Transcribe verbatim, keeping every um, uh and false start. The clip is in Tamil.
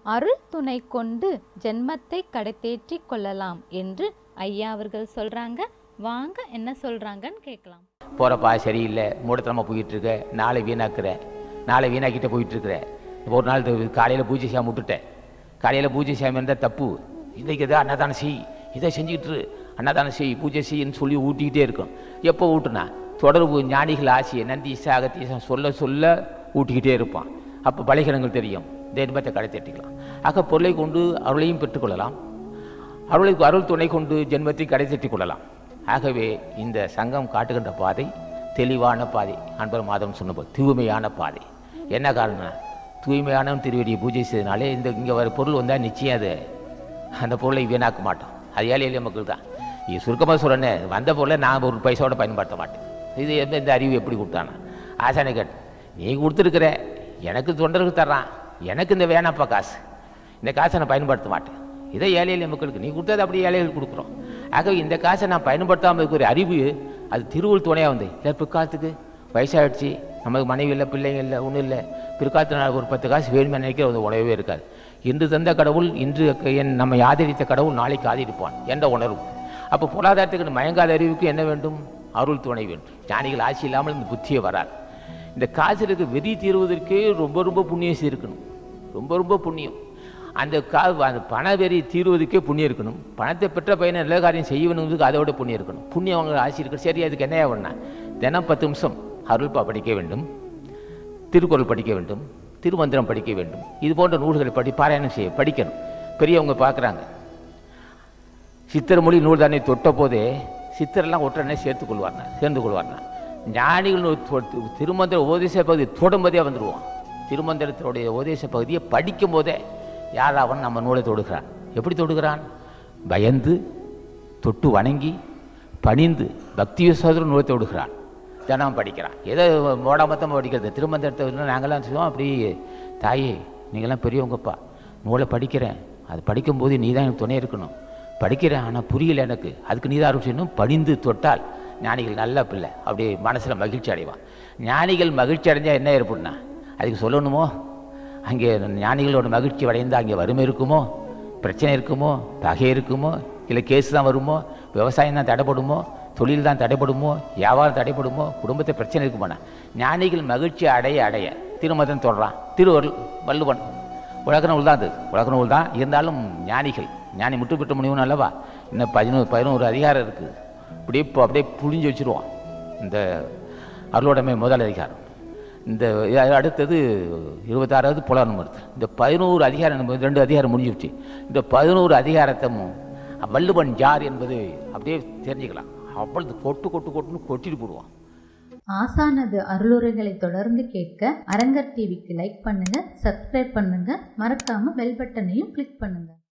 அருள் துணை கொண்டு ஜென்மத்தை கடத்தேற்றி கொள்ளலாம் என்று ஐயா அவர்கள் சொல்றாங்க. வாங்க என்ன சொல்றாங்கன்னு கேட்கலாம். போறப்பா சரியில்லை, மூடத்தனமா போயிட்டு இருக்க, நாளை வீணாக்குற, நாளை வீணாக்கிட்ட போயிட்டு இருக்கிற. ஒரு நாள் காலையில் பூஜை சாமி விட்டுட்டேன். காலையில் பூஜை சாமி இருந்தால் தப்பு. இன்றைக்கு எதாவது அன்னதானம் செய், இதை செஞ்சுக்கிட்டு அன்னதானம் செய், பூஜை செய்யின்னு சொல்லி ஊட்டிக்கிட்டே இருக்கும். எப்போ ஊட்டுனா தொடர்பு ஞானிகள் ஆசியை நந்தீசா அகத்தீசம் சொல்ல சொல்ல ஊட்டிக்கிட்டே இருப்பான். அப்போ பலகீனங்கள் தெரியும், தெய்வத்தை கடை தட்டிக்கலாம். ஆக பொருளை கொண்டு அருளையும் பெற்றுக்கொள்ளலாம், அருளை அருள் துணை கொண்டு ஜென்மத்தை கடை தட்டி கொள்ளலாம். ஆகவே இந்த சங்கம் காட்டுகின்ற பாதை தெளிவான பாதை. அன்பர் மாதம் சொன்னபோது தூய்மையான பாதை. என்ன காரணம்? தூய்மையான திருவடியை பூஜை செய்தனாலே இந்த இங்கே வர பொருள் வந்தால் நிச்சயம் அது அந்த பொருளை வீணாக்க மாட்டோம். அது ஏழை எளிய மக்கள் தான். இது சுருக்கமாக சொல்கிறேன்னே, வந்த பொருளை நான் ஒரு பைசாவோட பயன்படுத்த மாட்டேன். இது எந்த இந்த அறிவு எப்படி கொடுத்தானா? ஆசானை கேட்டு நீ கொடுத்துருக்குற, எனக்கு தொண்டர்கள் தர்றான், எனக்கு இந்த வேணாப்பா காசு, இந்த காசை நான் பயன்படுத்த மாட்டேன். இதை ஏழை எளிய மக்களுக்கு நீ கொடுத்தது அப்படி ஏழைகள் கொடுக்குறோம். ஆகவே இந்த காசை நான் பயன்படுத்தாமல் இருக்கிற அறிவு அது திருவுள் துணையாக வந்து இல்லை. பிற்காலத்துக்கு வயசாகிடுச்சு, நமக்கு மனைவி இல்லை, பிள்ளைங்க இல்லை, ஒன்றும் இல்லை, பிற்காலத்து நாள் ஒரு பத்து காசு வேணுமே நினைக்கிற அது உணவே இருக்காது. இன்று தந்த கடவுள், இன்று என் நம்மை ஆதரித்த கடவுள் நாளைக்கு ஆதரிப்பான் என்ற உணர்வு. அப்போ பொருளாதாரத்துக்கு மயங்காத அறிவுக்கு என்ன வேண்டும்? அருள் துணை வேண்டும். ஞானிகள் ஆட்சி இல்லாமல் இந்த புத்தியை வராது. இந்த காசுக்கு வெறி தீர்வதற்கே ரொம்ப ரொம்ப புண்ணியம் இருக்கணும், ரொம்ப ரொம்ப புண்ணியம். அந்த கா அந்த பண வெறி தீர்வதற்கே புண்ணியம் இருக்கணும். பணத்தை பெற்ற பையனை நல்ல காரியம் செய்யணுங்கிறதுக்கு அதை விட புண்ணியம் இருக்கணும். புண்ணியம் அவங்க ஆட்சி இருக்கு. சரி, அதுக்கு என்ன வேணா தினம் பத்து நிமிஷம் அருள்பா படிக்க வேண்டும், திருக்குறள் படிக்க வேண்டும், திருமந்திரம் படிக்க வேண்டும். இது போன்ற நூல்களை படி பாராயணம் செய்ய படிக்கணும். பெரியவங்க பார்க்குறாங்க, சித்தர் மொழி நூல் தானே தொட்ட போதே சித்தரெல்லாம் ஒற்றனே சேர்த்து கொள்வார்னா சேர்ந்து கொள்வார்னா. ஞானிகள் திருமந்திர உபதேச பகுதி தொடும்போதே வந்துடுவோம். திருமந்திரத்தினுடைய உபதேச பகுதியை படிக்கும் போதே யார் அவன் நம்ம நூலை தொடுகிறான். எப்படி தொடுகிறான்? பயந்து தொட்டு வணங்கி பணிந்து பக்தி விசுவாசத்தோடு நூலை தொடுகிறான். தினம் படிக்கிறான். ஏதோ மோடாமத்தமாக படிக்கிறது. திருமந்திரத்தை நாங்கள்லாம் சொல்லுவோம், அப்படி தாயே நீங்கள்லாம் பெரியவங்கப்பா, நூலை படிக்கிறேன், அது படிக்கும்போது நீ தான் எனக்கு துணை இருக்கணும். படிக்கிறேன், ஆனால் புரியல எனக்கு, அதுக்கு நீ தான் அருள் செய்யணும். பணிந்து தொட்டால் ஞானிகள் நல்ல பிள்ளை அப்படி மனசில் மகிழ்ச்சி அடைவான். ஞானிகள் மகிழ்ச்சி அடைஞ்சால் என்ன ஏற்படுனா அதுக்கு சொல்லணுமோ? அங்கே ஞானிகளோட மகிழ்ச்சி அடைந்தால் அங்கே வறுமை இருக்குமோ, பிரச்சனை இருக்குமோ, பகை இருக்குமோ, இல்லை கேஸ் தான் வருமோ, விவசாயம் தான் தடைப்படுமோ, தொழில் தான் தடைப்படுமோ, வியாபாரம் தடைப்படுமோ, குடும்பத்தை பிரச்சனை இருக்குமாண்ணா. ஞானிகள் மகிழ்ச்சி அடைய அடைய திருமதம் தொடரான். திருவருள் வள்ளுவன் உலக நூல் தான், அது உலக நூல் தான். இருந்தாலும் ஞானிகள் ஞானி முட்டு பெற்ற முடியும் அல்லவா? இன்னும் பதினோரு பதினோரு அதிகாரம் இருக்குது. அப்படியே இப்போ அப்படியே புழிஞ்சு வச்சுருவோம். இந்த அருளோடமை முதல் அதிகாரம், இந்த அடுத்தது இருபத்தாறாவது புலன் மருத்து. இந்த பதினோரு அதிகாரம் ரெண்டு அதிகாரம் முடிஞ்சிருச்சு. இந்த பதினோரு அதிகாரத்தமும் வள்ளுவன் யார் என்பது அப்படியே தெரிஞ்சுக்கலாம். அப்பொழுது கொட்டு கொட்டு கொட்டுன்னு கொட்டிட்டு போடுவான். ஆசானது அருளுரைகளை தொடர்ந்து கேட்க அரங்கர் டிவிக்கு லைக் பண்ணுங்க, சப்ஸ்கிரைப் பண்ணுங்க, மறக்காம பெல் பட்டனையும் கிளிக் பண்ணுங்க.